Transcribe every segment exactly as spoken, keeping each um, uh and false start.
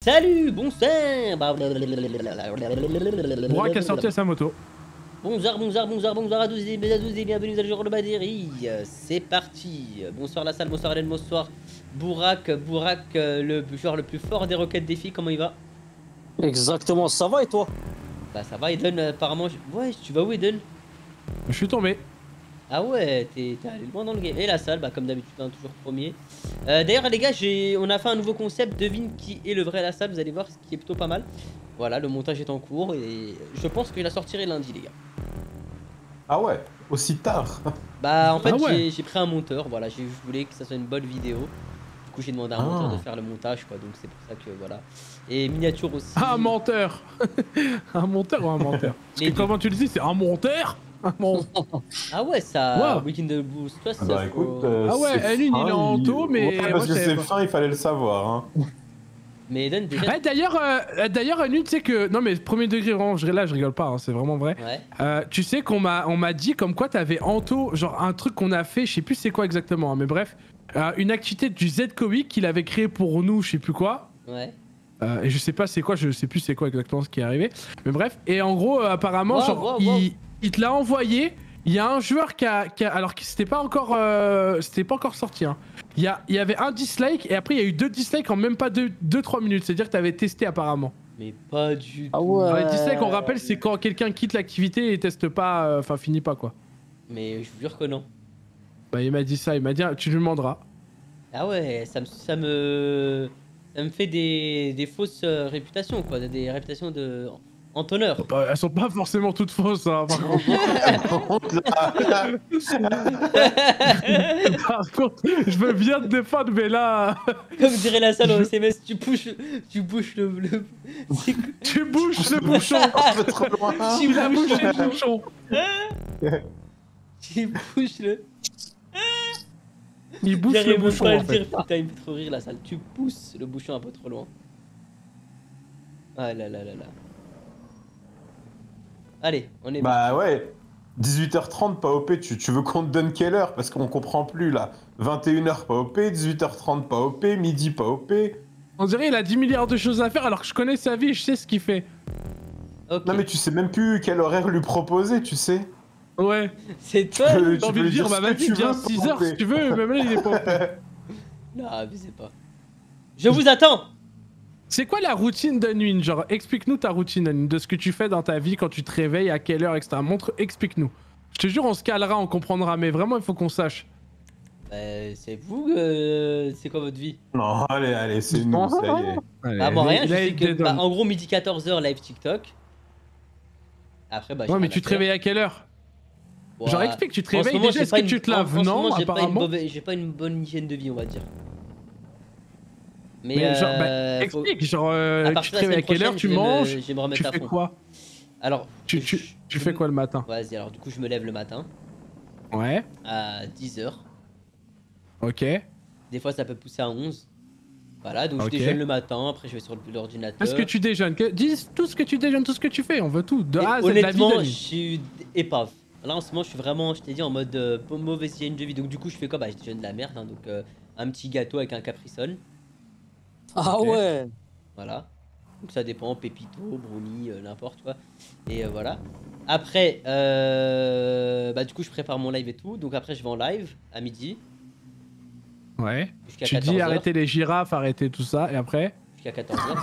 Salut, bonsoir. Bourak a sorti à sa moto. Bonsoir, bonsoir, bonsoir, bonsoir à tous et à tous et bienvenue dans le jour de Badiri. C'est parti. Bonsoir la salle, bonsoir Hélène, bonsoir Bourak. Bourak, le joueur le plus fort des Rocket Défi, comment il va? Exactement, ça va et toi? Bah ça va Eden, apparemment. Je... Ouais, tu vas où Eden? Je suis tombé. Ah ouais, t'es allé loin dans le game. Et la salle, bah comme d'habitude, hein, toujours premier. Euh, D'ailleurs les gars, on a fait un nouveau concept. Devine qui est le vrai la salle, vous allez voir, ce qui est plutôt pas mal. Voilà, le montage est en cours et je pense que je la sortirai lundi les gars. Ah ouais, aussi tard? Bah en fait ah ouais. j'ai pris un monteur, voilà, je voulais que ça soit une bonne vidéo. Du coup j'ai demandé à un ah. monteur de faire le montage quoi, donc c'est pour ça que voilà. Et miniature aussi. Un menteur. Un monteur ou un menteur? Parce que comment tu le dis, c'est un monteur? Bon. Ah ouais, ça. Wow. Weekend de Boost, toi, ah bah, faut... écoute, euh, ah ouais, Elune il est en taux, mais. Ouais, parce que c'est fin, il fallait le savoir. Hein. Mais Eden, déjà. Ah, d'ailleurs, euh, d'ailleurs, Elune, tu sais que. Non, mais premier degré, vraiment, je, là, je rigole pas, hein, c'est vraiment vrai. Ouais. Euh, tu sais qu'on m'a dit comme quoi t'avais Anto, genre un truc qu'on a fait, je sais plus c'est quoi exactement, hein, mais bref, euh, une activité du Z-Comic qu'il avait créé pour nous, je sais plus quoi. Ouais. Euh, et je sais pas c'est quoi, je sais plus c'est quoi exactement ce qui est arrivé. Mais bref, et en gros, euh, apparemment, wow, genre, wow, wow. Il, il te l'a envoyé. Il y a un joueur qui a, qui a alors que c'était pas encore, euh, c'était pas encore sorti. Hein. Il y a, il y avait un dislike et après il y a eu deux dislikes en même pas deux trois minutes. C'est-à-dire que t'avais testé apparemment. Mais pas du tout. Ah ouais. Ouais, dislike, on rappelle, c'est quand quelqu'un quitte l'activité et teste pas, enfin euh, finit pas quoi. Mais je vous jure que non. Bah il m'a dit ça, il m'a dit tu lui demanderas. Ah ouais, ça me, ça me, ça me fait des, des fausses euh, réputations quoi, des réputations de Antonneur. Bah, elles sont pas forcément toutes fausses, hein, par contre. Par contre, je veux bien te défendre, mais là. Comme dirait la salle au S M S, tu bouches, tu bouches le. le... tu bouches le bouchon. Tu l'as bouché le bouchon. Tu bouches le. Il bouche le bouchon. Pas en le fait. dire, putain, il me fait trop rire la salle. Tu pousses le bouchon un peu trop loin. Ah là là là là. Allez, on est Bah bon. Ouais, dix-huit heures trente pas O P, tu, tu veux qu'on te donne quelle heure? Parce qu'on comprend plus là. vingt et une heures pas O P, dix-huit heures trente pas O P, midi pas O P. On dirait il a dix milliards de choses à faire alors que je connais sa vie, je sais ce qu'il fait. Okay. Non mais tu sais même plus quel horaire lui proposer, tu sais. Ouais. C'est toi. J'ai envie de dire, bah vas-y, viens six heures si tu veux, même là il est pas O P. Non, abusez pas. Je vous attends. C'est quoi la routine d'Anwin? Genre, explique-nous ta routine, Anwin, de ce que tu fais dans ta vie quand tu te réveilles, à quelle heure, et cetera. Montre, explique-nous. Je te jure, on se calera, on comprendra, mais vraiment, il faut qu'on sache. Euh, c'est vous, euh, c'est quoi votre vie? Non, allez, allez, c'est nous, ça y est. Allez, bah, bon, rien, je sais que, bah, en gros, midi quatorze heures, live TikTok. Après, bah, ouais, mais tu te réveilles à quelle heure? Ouais. Genre, explique, tu te réveilles, déjà, est-ce que tu te laves? Non, apparemment. J'ai pas une bonne hygiène de vie, on va dire. Mais, mais genre, bah, explique, faut... genre, euh, tu te réveilles à quelle heure, tu manges, me, me tu fais quoi? Alors, tu, tu, je, tu fais quoi le matin? Vas-y, alors du coup, je me lève le matin. Ouais. À dix heures. Ok. Des fois, ça peut pousser à onze. Voilà, donc okay. Je déjeune le matin, après je vais sur l'ordinateur. Qu'est-ce que tu déjeunes? Dis tout ce que tu déjeunes, tout ce que tu fais, on veut tout. De A à Z, honnêtement, la vie je suis épave. Là, en ce moment, je suis vraiment, je t'ai dit, en mode euh, mauvaise hygiène de vie. Donc, du coup, je fais quoi? Bah, je déjeune de la merde. Hein, donc, euh, un petit gâteau avec un Capri-Sun. Ah okay. Ouais. Voilà. Donc ça dépend, pépito, brownie, euh, n'importe quoi. Et euh, voilà. Après, euh, bah du coup je prépare mon live et tout. Donc après je vais en live à midi. Ouais. Tu dis arrêter les girafes, arrêter tout ça, et après? Jusqu'à quatorze heures.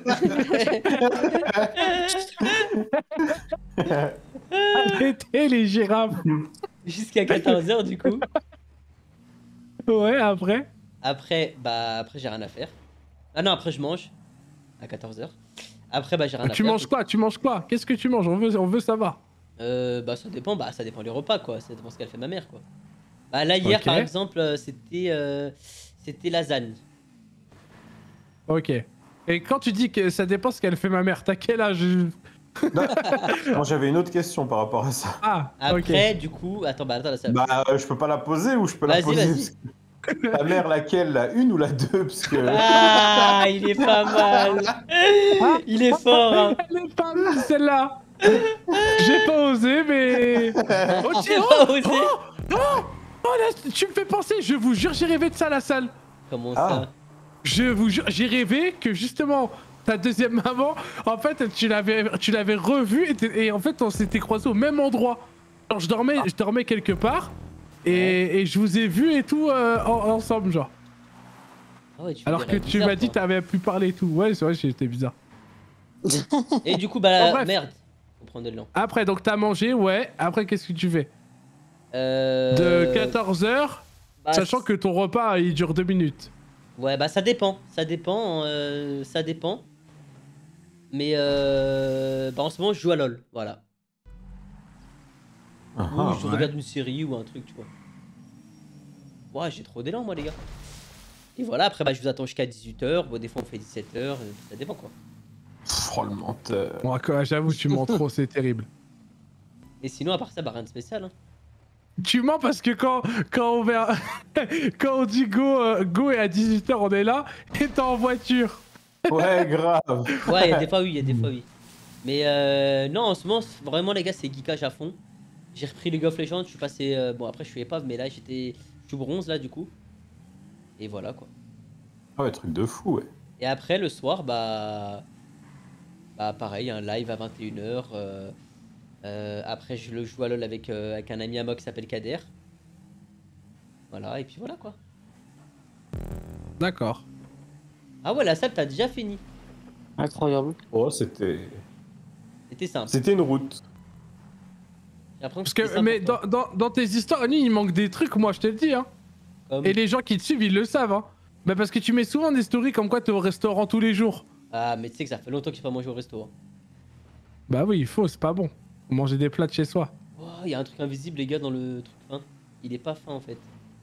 Arrêter les girafes. Jusqu'à quatorze heures du coup. Ouais, après? Après, bah après j'ai rien à faire. Ah non, après je mange à quatorze heures. Après bah j'ai rien ah, à tu faire. Manges quoi Tu manges quoi Qu'est-ce que tu manges? On veut, on veut savoir. Euh, bah ça dépend, bah ça dépend des repas quoi, ça dépend ce qu'elle fait ma mère quoi. Bah là hier okay. par exemple, euh, c'était euh, c'était lasagne. Ok. Et quand tu dis que ça dépend ce qu'elle fait ma mère, t'as quel âge? Moi j'avais une autre question par rapport à ça. Ah, après okay. Du coup, attends, bah attends, là, ça... Bah euh, je peux pas la poser ou je peux la poser? Vas-y, vas-y. Ta mère laquelle? La une ou la deux? Parce que... Ah, il est pas mal. Il est fort hein. Elle est pas mal celle-là. J'ai pas osé mais... Oh, j'ai pas osé. Oh, oh, oh là, tu me fais penser, je vous jure j'ai rêvé de ça à la salle. Comment ah. ça? Je vous jure, j'ai rêvé que justement ta deuxième maman, en fait, tu l'avais, tu l'avais revue et, et en fait, on s'était croisés au même endroit. Alors, je dormais, ah. je dormais quelque part et, ouais. et je vous ai vu et tout euh, en, ensemble, genre. Ah ouais, tu Alors que tu m'as dit que t'avais pu parler et tout. Ouais, c'est vrai, j'étais bizarre. Et du coup, bah, oh, merde. Faut prendre de l'élan. Après, donc t'as mangé, ouais. Après, qu'est-ce que tu fais? Euh... De quatorze heures, bah, sachant que ton repas, il dure deux minutes. Ouais, bah ça dépend. Ça dépend. Euh, ça dépend. Mais euh... bah, en ce moment, je joue à LoL. Voilà. Ah, ou je ouais. regarde une série ou un truc, tu vois. Ouais, j'ai trop d'élan, moi, les gars. Et voilà, après, bah, je vous attends jusqu'à dix-huit heures. Bon, des fois, on fait dix-sept heures. Ça dépend, quoi. Oh, le menteur. Bon, j'avoue, tu mens trop, c'est terrible. Et sinon, à part ça, bah, rien de spécial. Hein. Tu mens parce que quand, quand, on, va... quand on dit go, euh, go et à dix-huit heures, on est là et t'es en voiture. Ouais, grave. Ouais, il y a des fois, oui, il y a des fois, oui. Mais euh, non, en ce moment, vraiment, les gars, c'est geekage à fond. J'ai repris League of Legends, je suis passé. Euh, bon, après, je suis épave, mais là, j'étais. Je suis bronze, là, du coup. Et voilà, quoi. Ah ouais, truc de fou, ouais. Et après, le soir, bah. Bah, pareil, un live à vingt et une heures. Euh, euh, après, je le joue à LoL avec, euh, avec un ami à moi qui s'appelle Kader. Voilà, et puis voilà, quoi. D'accord. Ah ouais, la salle, t'as déjà fini. Incroyable. Oh, c'était. C'était simple. C'était une route. Parce que, mais dans, dans, dans tes histoires, Annie, il manque des trucs, moi je te le dis. Hein. Comme... Et les gens qui te suivent, ils le savent. Hein. Bah parce que tu mets souvent des stories comme quoi t'es au restaurant tous les jours. Ah, mais tu sais que ça fait longtemps que j'ai pas mangé au resto. Hein. Bah oui, il faut, c'est pas bon. Faut manger des plats de chez soi. Oh, il y a un truc invisible, les gars, dans le truc fin. Il est pas fin en fait.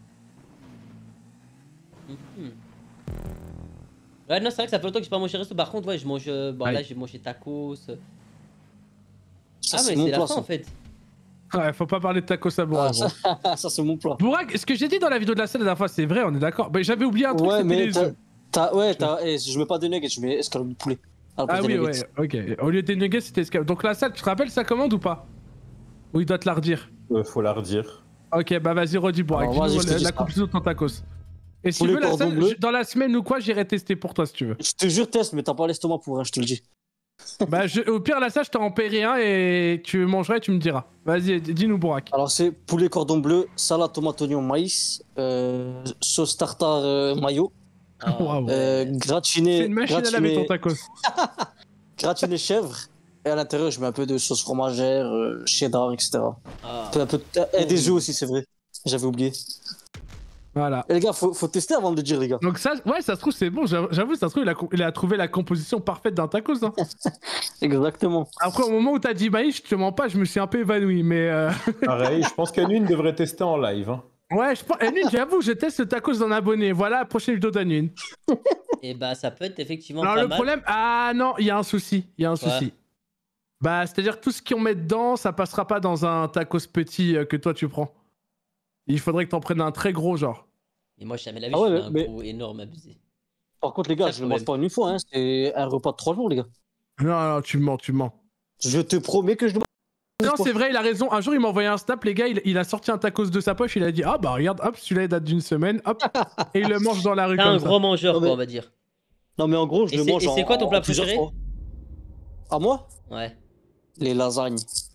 Mm-hmm. Ouais, non, c'est vrai que ça fait longtemps que j'ai pas mangé au resto. Par contre, ouais, je mange. Euh, bon, Aïe. Là, j'ai mangé tacos. Ça, ah, mais c'est la fin en fait. Ouais, faut pas parler de tacos à Bourak. Ah, ça, ça c'est mon plat. Bourak, ce que j'ai dit dans la vidéo de la salle la dernière fois, c'est vrai, on est d'accord. Bah, j'avais oublié un truc, ouais, c'était mais les œufs. Ouais, eh, je mets pas de nuggets, je mets escalope de poulet. Ah, ah oui, ouais, ok. Au lieu des nuggets, c'était escalope. Donc la salle, tu te rappelles sa commande ou pas? Ou il doit te la redire? Euh, faut la redire. Ok, bah vas-y, redis Bourak. Dis-nous la composition de ton tacos. Et si tu veux, la salle, dans la semaine ou quoi, j'irai tester pour toi si tu veux. Je te jure, teste, mais t'as pas l'estomac pour, hein, je te le dis. Bah, je, au pire, là, ça, je t'en paierai un et tu mangeras et tu me diras. Vas-y, dis-nous, Bourak. Alors, c'est poulet cordon bleu, salade tomate oignon maïs, euh, sauce tartare euh, mayo, oh, wow. euh, gratiné. C'est une machine gratiné... à laver ton tacos. Gratiné chèvre, et à l'intérieur, je mets un peu de sauce fromagère, euh, cheddar, et cetera. Ah. Un peu, un peu de... Et des œufs aussi, c'est vrai. J'avais oublié. Voilà. Et les gars, faut, faut tester avant de le dire, les gars. Donc ça, ouais, ça se trouve, c'est bon. J'avoue, ça se trouve, il a, il a trouvé la composition parfaite d'un tacos. Hein. Exactement. Après, au moment où t'as dit maïs, je te mens pas, je me suis un peu évanoui, mais... Euh... Pareil, je pense qu'Anune devrait tester en live. Hein. Ouais, je pense... Anune, j'avoue, je teste le tacos d'un abonné. Voilà, prochaine vidéo d'Anune. Et bah, ça peut être effectivement Alors, pas le mal. problème... Ah non, il y a un souci. Il y a un souci. Ouais. Bah, c'est-à-dire que tout ce qu'on met dedans, ça passera pas dans un tacos petit que toi, tu prends. Il faudrait que t'en prennes un très gros, genre. Et moi, jamais la vie, ah ouais, je fais un mais... gros énorme abusé. Par contre, les gars, je ne mange pas en une fois, hein. C'est un repas de trois jours, les gars. Non, non, tu mens, tu mens. Je te promets que je le mange. Non, c'est vrai, il a raison. Un jour, il m'a envoyé un snap, les gars, il, il a sorti un tacos de sa poche, il a dit, ah bah regarde, hop, celui-là, il date d'une semaine, hop, et il le mange dans la rue. T'es comme un ça. gros mangeur, non, mais... quoi, on va dire. Non, mais en gros, je et le mange en... Et c'est quoi ton plat préféré? À moi? Ouais. Les lasagnes.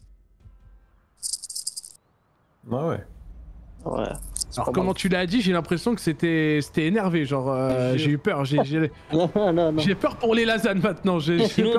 Ah ouais. Ouais. Alors comment mal. Tu l'as dit, j'ai l'impression que c'était énervé, genre euh, j'ai eu peur, j'ai non, non, non. peur pour les lasagnes maintenant. J'ai Sinon,